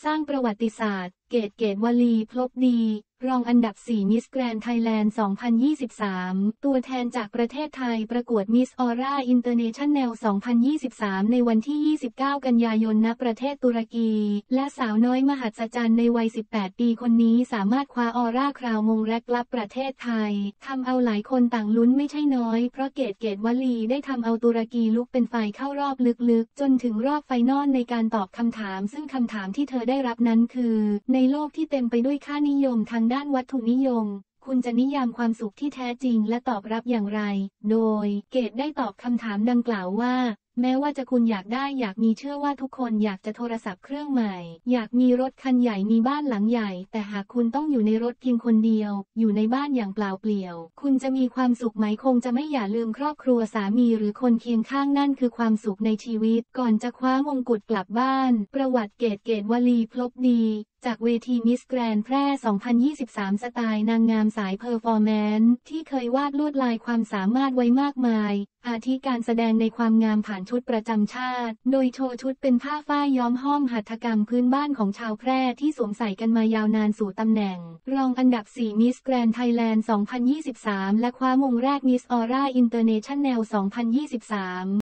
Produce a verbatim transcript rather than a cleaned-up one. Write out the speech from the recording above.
สร้างประวัติศาสตร์เกตเกตวลีพลบดีรองอันดับสี่มิสแกรนด์ไทยแลนด์สองพันยี่สิบสามตัวแทนจากประเทศไทยประกวดมิสออร่าอินเตอร์เนชั่นแนลสองพันยี่สิบสามในวันที่ยี่สิบเก้ากันยายนณประเทศตุรกีและสาวน้อยมหัศจรรย์ในวัยสิบแปดปีคนนี้สามารถคว้าออร่าคราวมงแรกรับประเทศไทยทำเอาหลายคนต่างลุ้นไม่ใช่น้อยเพราะเกตเกตวลีได้ทำเอาตุรกีลุกเป็นไฟเข้ารอบลึกๆจนถึงรอบไฟนอลในการตอบคำถามซึ่งคำถามที่เธอได้รับนั้นคือในโลกที่เต็มไปด้วยค่านิยมทางด้านวัตถุนิยมคุณจะนิยามความสุขที่แท้จริงและตอบรับอย่างไรโดยเกตได้ตอบคำถามดังกล่าวว่าแม้ว่าจะคุณอยากได้อยากมีเชื่อว่าทุกคนอยากจะโทรศัพท์เครื่องใหม่อยากมีรถคันใหญ่มีบ้านหลังใหญ่แต่หากคุณต้องอยู่ในรถเพียงคนเดียวอยู่ในบ้านอย่างเปล่าเปลี่ยวคุณจะมีความสุขไหมคงจะไม่อย่าลืมครอบครัวสามีหรือคนเคียงข้างนั่นคือความสุขในชีวิตก่อนจะคว้ามงกุฎกลับบ้านประวัติเกตเกตวลีพลบดีจากเวทีมิสแกรนด์แพร่ สองพันยี่สิบสาม สไตล์นางงามสายเพอร์ฟอร์แมนซ์ที่เคยวาดลวดลายความสามารถไว้มากมายอาทิการแสดงในความงามผ่านชุดประจำชาติโดยโชว์ชุดเป็นผ้าฝ้ายย้อมห้อมหัตถกรรมพื้นบ้านของชาวแพร่ที่สวมใส่กันมายาวนานสู่ตำแหน่งรองอันดับสี่มิสแกรนด์ไทยแลนด์สองพันยี่สิบสามและคว้ามงแรกมิสออร่าอินเตอร์เนชั่นแนลสองพันยี่สิบสาม